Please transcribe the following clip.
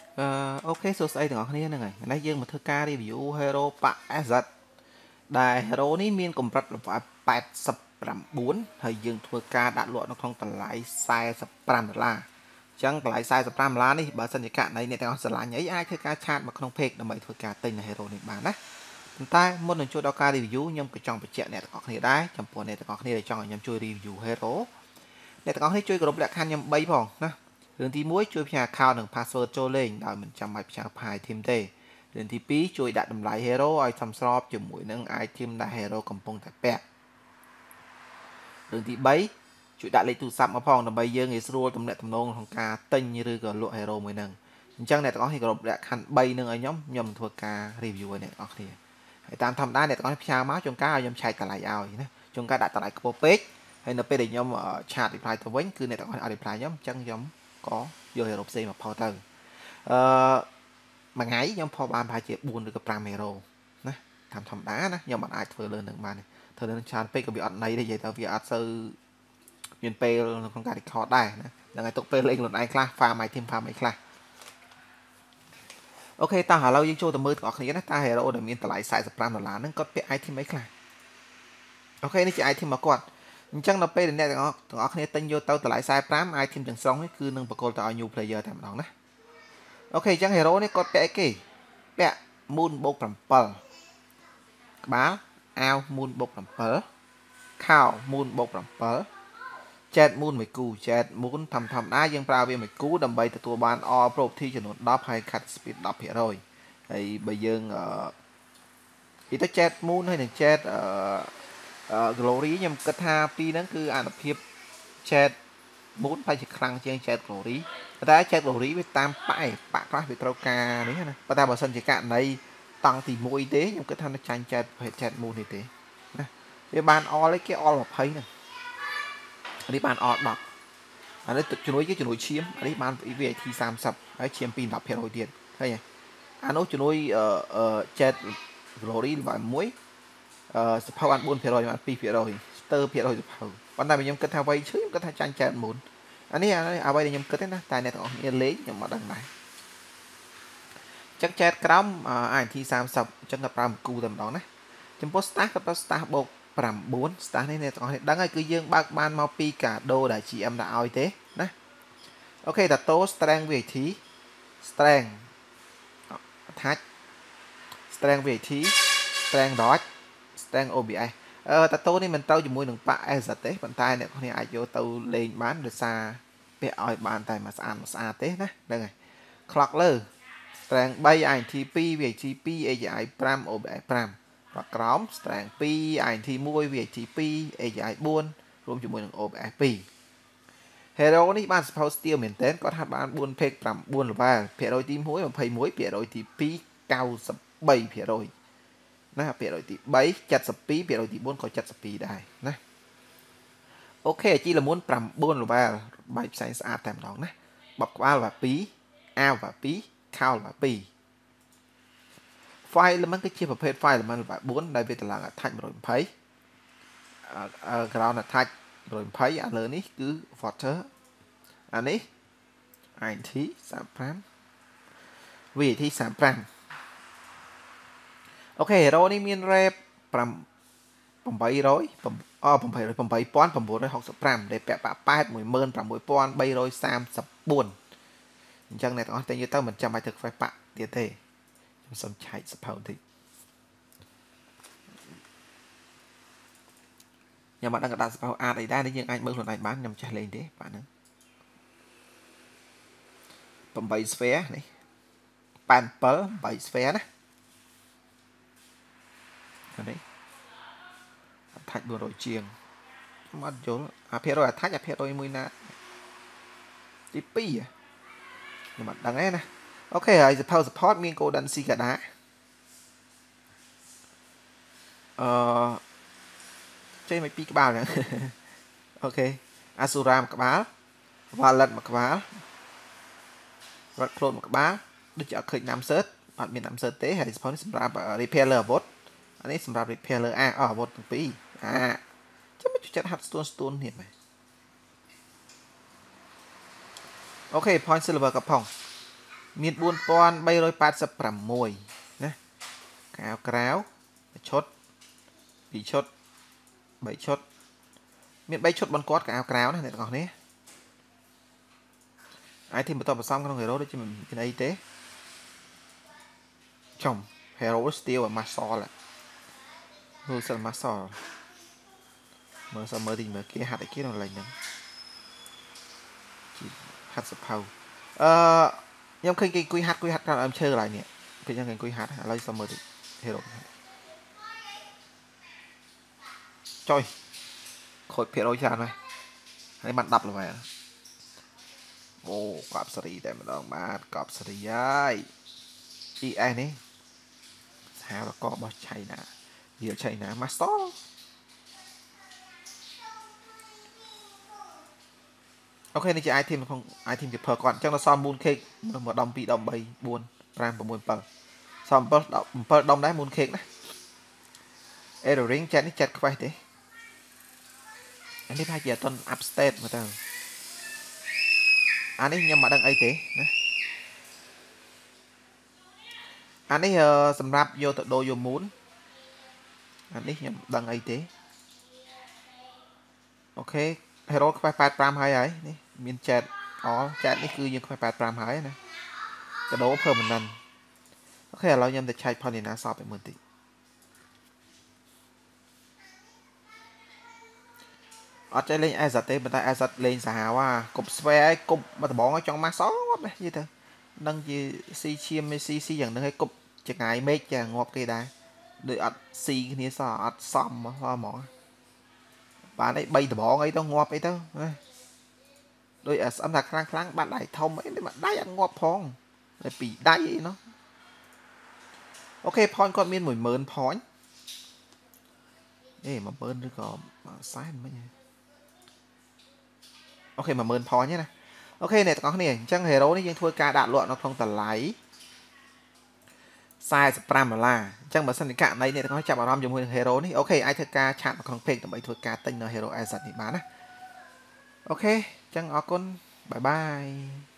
អូខេសួស្តីទាំងអស់គ្នាហ្នឹងហើយឥឡូវយើងមកធ្វើការ review Hero Pack SZ ដែល Hero នេះមានកម្រិតល្បាត89ហើយយើងធ្វើការដាក់លក់នៅក្នុងតម្លៃ$45អញ្ចឹងតម្លៃ$45នេះបើសិនជាករណីអ្នកទាំងអស់ស្រឡាញ់អីអាចធ្វើការឆាតមកក្នុង page ដើម្បីធ្វើការទិញនៅ Hero នេះបានណាប៉ុន្តែមុននឹងចូលដល់ការ review ខ្ញុំក៏ចង់បញ្ជាក់អ្នកទាំងអស់គ្នាដែរចំពោះអ្នកទាំងអស់គ្នាដែលចង់ឲ្យខ្ញុំជួយ review Hero អ្នកទាំងអស់គ្នាជួយគោរពលក្ខខណ្ឌខ្ញុំ3ផងណារឿងទី1ជួយផ្ញើ account និង password ចូលលេងដោយមិនចាំបាច់ផ្ញើ file item ទេរឿងទី2ជួយដាក់តម្លៃ hero ឲ្យសមស្របជាមួយនឹង item ដែល hero កំពុងតែពាក់រឿងទី3ជួយដាក់លេខទូរស័ព្ទមកផងដើម្បីយើងងាយស្រួលទំនាក់ទំនងក្នុងការទិញឬក៏លក់ hero មួយហ្នឹងអញ្ចឹងអ្នកទាំងអស់គ្នាគោរពលក្ខខណ្ឌ3នឹងឲ្យខ្ញុំធ្វើការ review ឲ្យអ្នកទាំងអស់គ្នាហើយតាមធម្មតាអ្នកទាំងអស់គ្នាផ្ញើមកជួនកាលឲ្យខ្ញុំឆែកតម្លៃឲ្យណាជួនកាលដាក់តម្លៃខ្ពស់ពេកហើយនៅពេលដែលខ្ញុំឆាត reply ទៅវិញគឺអ្នកទាំងអស់គ្នាអត់ reply ខ្ញុំអញ្ចឹងខ្ញុំក៏យក hero ផ្សេងមកផុសទៅមួយថ្ងៃខ្ញុំផុសបានប្រហែលជា4ឬក៏5 hero ណាតាមធម្មតាណាខ្ញុំមិនអាចធ្វើលើនឹងបានទេធ្វើលើនឹងច្រើនពេកក៏វាអត់ន័យទេនិយាយទៅវាអត់សូវមានពេលក្នុងការ record ដែរណាហ្នឹងហើយទុកពេលលេងខ្លួនឯងខ្លះ farm item farm អីខ្លះអូខេតោះឥឡូវយើងចូលទៅមើលទាំងអស់គ្នាណាតើ hero ដែលមានតម្លៃ$45ហ្នឹងគាត់ពាក់ item អីខ្លះអូខេនេះជា item របស់គាត់អញ្ចឹងដល់ពេលអ្នកទាំងអស់គ្នាទិញយកទៅតម្លៃ$45 item ទាំងស្រុងនេះគឺនឹងបកគលទៅឲ្យ new player តែម្ដងណាអូខេអញ្ចឹង hero នេះគាត់ពាក់អីគេពាក់ moon បូក7ក្បាលអាវ moon បូក7ខោ moon បូក7 jet moon មួយគូ jet moon ធម្មតាយើងប្រើវាមួយគូដើម្បីទទួលបាន all property ចំនួន10ហើយ cut speed 10%ហើយបើយើងនិយាយទៅ jet moon ហើយនឹង jet glory ខ្ញុំគិតថាពីរហ្នឹងគឺអនុភាព jet moon ប្រហែលជាខ្លាំងជាង jet glory តែ jet glory វាតាមប៉ខ្លះវាត្រូវការនេះណាប៉ុន្តែបើសិនជាករណីតង់ទី1ទេខ្ញុំគិតថានឹងចាញ់ jet moon នេះទេណាវាបាន all គេ all 20ហ្នឹងនេះបាន all 10អានេះទឹកជំនួយគេជំនួយឈាមអានេះបាន VAT 30ហើយឈាមពី10%ទៀតឃើញទេអានោះជំនួយjet glory លេខ1សភៅបាន 4% បាន 2% ស្ទើរភាគរយសភៅប៉ុន្តែខ្ញុំគិតថាវៃឈឺខ្ញុំគិតថាចាញ់ចែកមុនអានេះអ្វីដែលខ្ញុំគិតទេណាតែអ្នកទាំងអស់គ្នាលេងខ្ញុំអត់ដឹងដែរចឹងចែកក្រោម INT 30អញ្ចឹងក៏ប្រើមួយគូតែម្ដងណាចំពោះ stash ក៏ប្រើ stash បូក9 stash នេះអ្នកទាំងអស់គ្នាដឹងហើយគឺយើងបើកបានមកពីកាដូដែល GM ដាក់ឲ្យទេណាអូខេតាតូ strength VAT strength attach strength VAT strength dodge strength OBS តាតូនេះមិនទៅជាមួយនឹងប៉ា SZ ទេប៉ុន្តែអ្នកគ្នាអាចយកទៅលេងបានដោយសារពាក់ឲ្យបានតែមួយស្អាតទេណាហ្នឹងហើយ clock លើ strength 3 INT 2 VAT 2 AGI 5 OBS 5ប្រក្រោម strength 2 INT 1 VAT 2 AGI 4រួមជាមួយនឹង OBS 2 Hero នេះបានសភៅ Steel មែនតើគាត់ហាត់បាន4 page 9 level ភាគរយទី1 21ភាគរយទី2 93%ណាភាគរយទី3 72ភាគរយទី4ក៏72ដែរណាអូខេជីលមុន9 level បាយផ្សែងស្អាតតែម្ដងណាបបក្បាលលេខ2អាវលេខ2ខោលេខ2 file element គឺជាប្រភេទ file element លេខ4ដែលវាតម្លៃ attach 120 ground attach 120អាលើនេះគឺ water អានេះ INT 35 VAT 35អូខេ hero នេះមាន rep 8965ដែលពាក់បាក់8 16334អញ្ចឹងអ្នកទាំងអស់តែយកទៅមិនចាំបាច់ធ្វើ quest បាក់ទៀតទេខ្ញុំសុំឆែកសភៅបន្តិចខ្ញុំអត់ដឹងដាក់សភៅអាតអីដែរនេះយើងអាចមើលខ្លួនឯងបានខ្ញុំចេះលេងទេបាទហ្នឹង8 sphere នេះ87 8 sphere ណានេះattach 400ជាងខ្ញុំអត់យល់អាភាគរយ attach អាភាគរយមួយណាទី2ខ្ញុំអត់ដឹងទេណាអូខេហើយសភៅ support មាន Golden Cicada ចេញមក2ក្បាលហ្នឹងអូខេ Asura មួយក្បាល Wallet មួយក្បាល Red Clone មួយក្បាលដូចជាអត់ឃើញ Namsert អត់មាន Namsert ទេហើយសភៅនេះសម្រាប់ repair លើអាវុធអានេះសម្រាប់ repair លើអាវុធទាំងពីរចាំមិនចិត្តហាត់ស្ទួននេះមែនអូខេ point silver ក៏ផងមាន 4386 ណាកៅក្រៅឈុត 2 ឈុត 3 ឈុត មាន 3 ឈុតបន្គាត់កៅក្រៅណាអ្នកទាំងអស់គ្នា item បន្តបន្សំក្នុង hero ដូចជាមានអីទេចំ hero steel អា muscle ហូសិល muscle មើលសមើលទីមើលគេហាត់អីគេនៅលេងហ្នឹងហាត់សភៅខ្ញុំឃើញគេអង្គុយហាត់ក្រោមដើមឈើកន្លែងនេះពេលចឹងគេអង្គុយហាត់ឥឡូវសមើលទី hero ចុយខូចភាគរយច្រើនហើយហើយបាន10 level អូកប់សេរីតែម្ដងបាទកប់សេរីហើយ ES នេះសាវករបស់ឆៃណាវាឆៃណា master អូខេនេះជា item ក្នុង item ជា per គាត់អញ្ចឹងដល់សម moon cake 1 ដុំ 2 ដុំ 3 4 5 6 7សម7ដុំដែរ moon cake ណា error ring ចាត់នេះចាត់ខ្វេះទេអានេះប្រហែលជាអត់ទាន់ up state មកទៅអានេះខ្ញុំមិនដឹងអីទេណាអានេះសម្រាប់យកទៅដូរយក moon អានេះខ្ញុំដឹងអីទេអូខេ hero ខ្វះ85ហើយនេះមាន chat all chat នេះគឺយើងខ្វះ85ហើយណាកដោ permanent អូខេឥឡូវខ្ញុំទៅឆែក Polina សອບឲ្យមើលតិចអត់ចេះលេង Azat ទេប៉ុន្តែ Azat លេងសាហាវហ่าគប់ស្វែឲ្យគប់មកដបងឲ្យចង់មកសអត់ណានិយាយទៅនឹងជាស៊ីឈាមស៊ីយ៉ាងហ្នឹងឲ្យគប់ចងាយមេឃចាងាប់គេដែរដូចអត់ស៊ីគ្នាសអត់សមហ្មងបានអី3ដបងអីទៅងាប់អីទៅណាដូចស្អឹមថាខ្លាំងបាត់ដៃធំអីមកដៃអត់ងាប់ផងតែពីដៃអីនោះអូខេ point គាត់មាន10000 point 10000ឬក៏100,000មិញអូខេ10000 point ណាអូខេអ្នកទាំងអស់គ្នាអញ្ចឹង hero នេះយើងធ្វើការដាក់លក់នៅក្នុងតម្លៃ$45អញ្ចឹងបើសិនជាករណីអ្នកទាំងអស់ចាប់អារម្មណ៍ជាមួយនឹង hero នេះអូខេអាចធ្វើការឆាតនៅក្នុង page ដើម្បីធ្វើការទិញនៅ hero asset នេះបានណាអូខេអញ្ចឹងអរគុណបាយបាយ